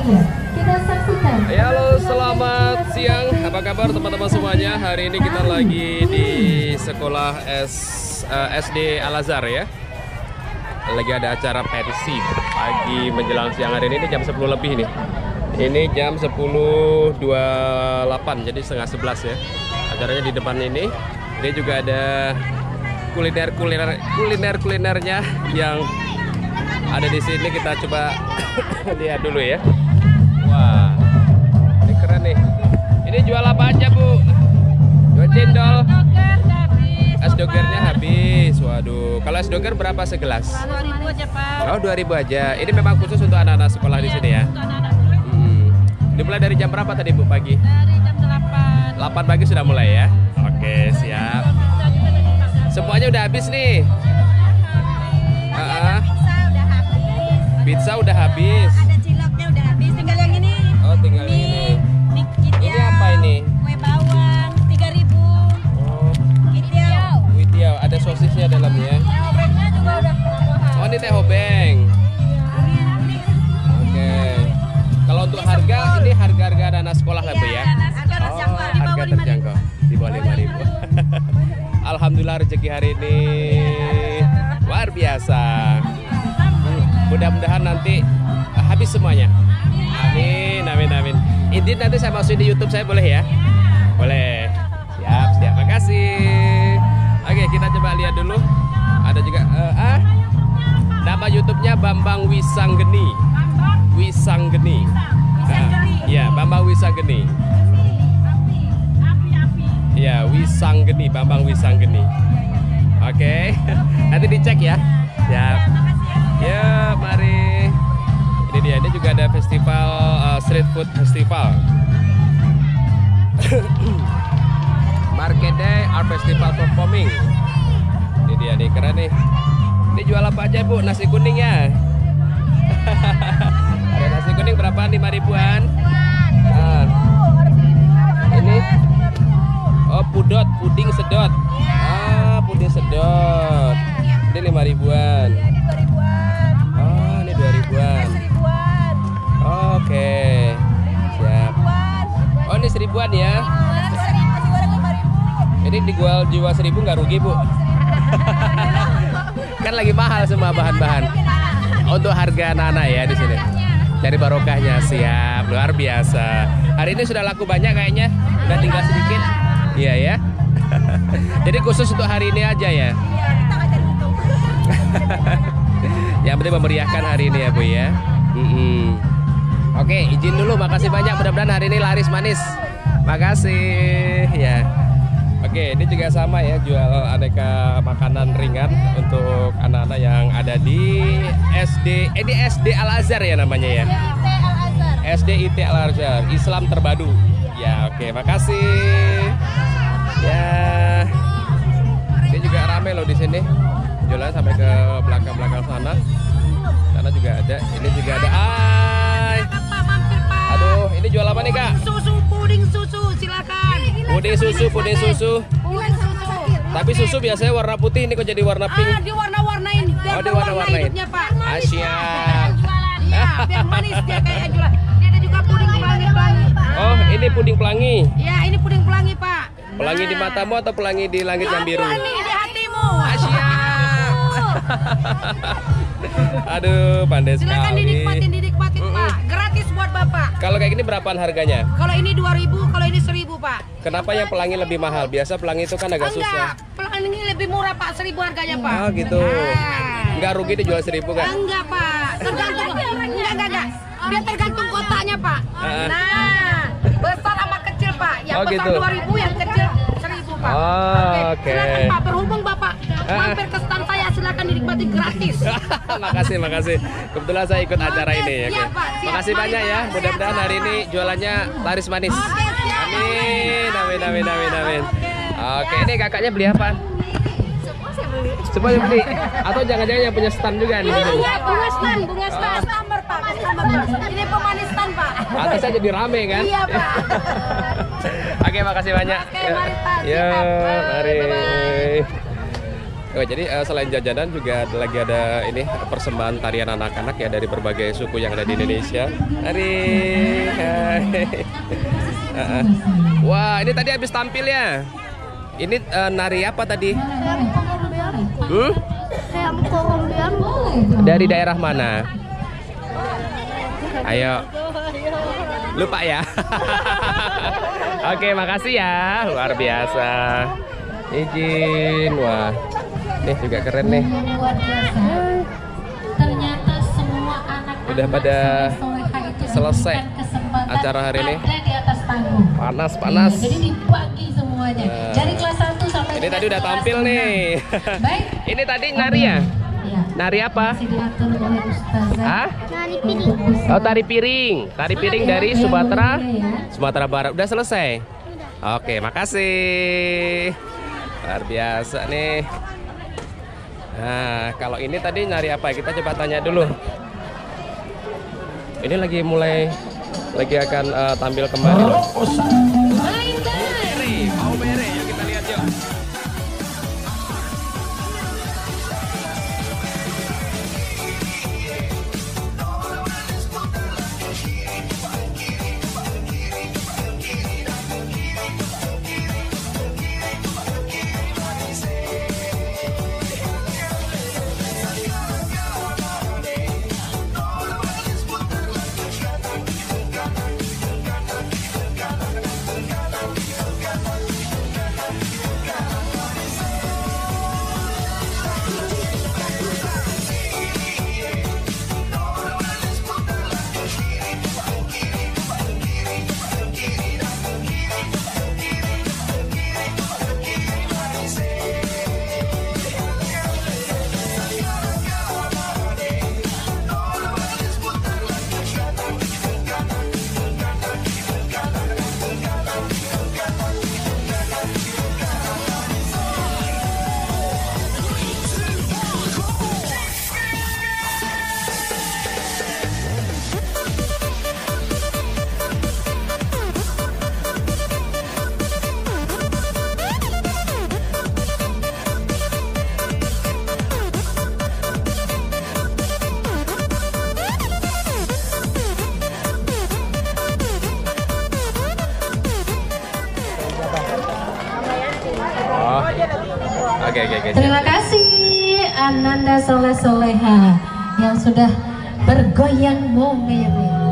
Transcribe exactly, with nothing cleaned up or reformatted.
lainnya. Kita saksikan. Ya, halo, selamat siang. Apa kabar teman-teman semuanya? Hari ini kita lagi di sekolah S, uh, S D Al Azhar ya. Lagi ada acara pensi pagi menjelang siang hari ini, ini jam sepuluh lebih nih. Ini jam sepuluh dua puluh delapan, jadi setengah sebelas ya. Acaranya di depan ini. Ini juga ada kuliner-kuliner kuliner-kulinernya yang ada di sini. Kita coba lihat dulu ya. Wah, ini keren nih. Ini jual apa aja, Bu? Jual cendol. Es dogernya habis. Waduh, kalau es doger berapa segelas? dua ribu aja, Pak. Oh, dua ribu aja. Ini memang khusus untuk anak-anak sekolah di sini ya. Hmm. Dimulai dari jam berapa tadi, Bu, pagi? Dari jam delapan. delapan pagi sudah mulai ya. Oke, siap. Semuanya udah habis nih. Uh-uh. Pizza udah habis. Pizza udah habis. Ada ciloknya udah habis. Tinggal yang ini. Oh, tinggal yang ini. Ini kitiau. Ini apa ini? Kue bawang tiga ribu. Oh, Kitiau. Witiau, ada sosisnya dalamnya. Obengnya juga udah mahal. Oh, ini teh hobeng. Oke. Kalau untuk harga, ini harga-harga anak sekolah lah, Bu ya. Harga Oh, harga terjangkau di bawah lima ribu. Alhamdulillah rezeki hari ini luar biasa. Hmm, mudah-mudahan nanti uh, habis semuanya. Amin, amin, amin. Ini nanti saya masukin di YouTube saya, boleh ya? Boleh. Siap, siap. Makasih. Oke, kita coba lihat dulu. Ada juga uh, ah, nama YouTube-nya Bambang Wisanggeni. Wisanggeni. Ah, ya, Bambang Wisanggeni. Ya, Wisanggeni, Bambang Wisanggeni. Oke, nanti dicek ya. Siap. Ya, mari. Ini dia, ini juga ada festival uh, street food festival. Market Day Art Festival Performing. Ini dia nih, keren nih. Ini jual apa aja, Bu? Nasi kuning ya. Ada nasi kuning berapa? lima ribuan. Ah. Ini oh, pudot, puding sedot. Ah, puding sedot. Ini lima ribuan. Oh, ini dua ribuan. Oke. Siap. Oh, ini seribuan ya. Ini dijual jiwa seribu nggak rugi, Bu? Kan lagi mahal semua bahan-bahan. Untuk harga anak-anak ya di sini. Cari barokahnya. Siap, luar biasa. Hari ini sudah laku banyak kayaknya. Udah tinggal sedikit. Iya ya. Jadi khusus untuk hari ini aja ya. Yang penting memeriahkan hari ini ya, Bu ya. Mm-mm. Oke, izin dulu. Makasih banyak. Mudah-mudahan hari ini laris manis. Makasih ya. Oke, ini juga sama ya, jual aneka makanan ringan untuk anak-anak yang ada di S D. Eh, di S D Al Azhar ya namanya ya. S D I T Al Azhar, Islam Terpadu. Ya, oke, makasih. Ya, ini juga rame loh di sini. Jualan sampai ke belakang-belakang sana. Sana juga ada. Ini juga ada. Ay. Aduh, ini jual apa nih, Kak? Susu, puding susu, silakan. Puding susu, puding susu. Puding susu. Tapi susu biasanya warna putih, ini kok jadi warna pink? Ah, di warna-warnain. Oh, di warna-warnain. Pak. Asia. Iya, biar manis dia kayak jualan. Ini ada juga puding pelangi-pelangi. Oh, ini puding pelangi. Iya, ini puding pelangi, Pak. Pelangi di matamu atau pelangi di langit yang biru? Pelangi di hatimu. Asia. Aduh, pandai sekali. Silakan dinikmatin, dinikmatin, Pak. Gratis buat Bapak. Kalau kayak gini berapaan harganya? Kalau ini dua ribu, kalau ini seribu, Pak. Kenapa yang pelangi lebih mahal? Biasa pelangi itu kan agak Enggak, susah. pelangi ini lebih murah, Pak. seribu harganya, Pak. Oh, gitu. Ah. Enggak rugi dijual seribu kan? Enggak, Pak. Tergantung. Enggak, enggak, enggak. Dia tergantung kotaknya, Pak. Ah. Nah, besar sama kecil, Pak. Yang Oh, besar gitu. dua ribu, yang kecil seribu, Pak. Oh, oke. Silakan, Pak. Berhubung Bapak Ah. mampir ke stand saya, silakan dinikmati gratis. Makasih, makasih. Kebetulan saya ikut acara Oke, ini ya. siap, Oke. Pak, siap. Makasih Mari, banyak Pak. ya. Siap, Mudah-mudahan hari Pak. ini jualannya laris manis. Oke, siap. Amin, amin, amin, amin, amin. Oke. Oke, ini kakaknya beli apa? Semua saya beli. Semua yang beli? Atau jangan-jangan yang punya stand juga nih? Iya, bunga stand, bunga stand. Customer, Pak. Customer, Pak. Ini pemanis stand, Pak. Atasnya jadi rame kan? Iya, Pak. Oke, makasih banyak. Oke, mari, Pak. Ya, Siap. mari. Bye-bye. Oh, jadi uh, selain jajanan juga ada- lagi ada ini persembahan tarian anak-anak ya dari berbagai suku yang ada di Indonesia. Hari, hai. Uh, uh. Wah, ini tadi habis tampil ya. Ini uh, nari apa tadi? Hmm? Dari daerah mana? Ayo. Lupa ya. Oke, makasih ya. Luar biasa. Izin. Wah. Nih juga keren nih. Luar biasa. Ternyata semua anak Udah pada selesai acara hari ini. Ada di atas panggung. Panas, panas. Jadi dibagi semuanya. Nah. Dari kelas satu sampai Ini dengan tadi udah kelas tampil enam. nih. Baik. Ini tadi nari ya? Ya. Nari apa? Masih diatur oleh Ustazah. Hah? Nari piring. Oh, tari piring. Tari piring dari Sumatera Sumatera Barat. Udah selesai? Oke, makasih. Luar biasa nih. Nah, kalau ini tadi nari apa? Kita coba tanya dulu. Ini lagi mulai lagi akan uh, tampil kembali loh. Bere, mau bere, yuk kita lihat yuk. Oh. Oke, oke, oke. Terima kasih Ananda Soleh Soleha yang sudah bergoyang momir.